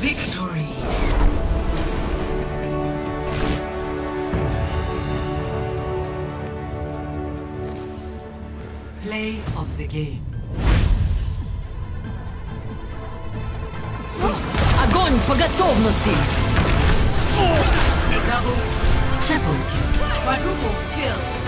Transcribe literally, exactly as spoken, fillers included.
Victory. Play of the game. Огонь по готовности! Double, triple kill, quadruple kill.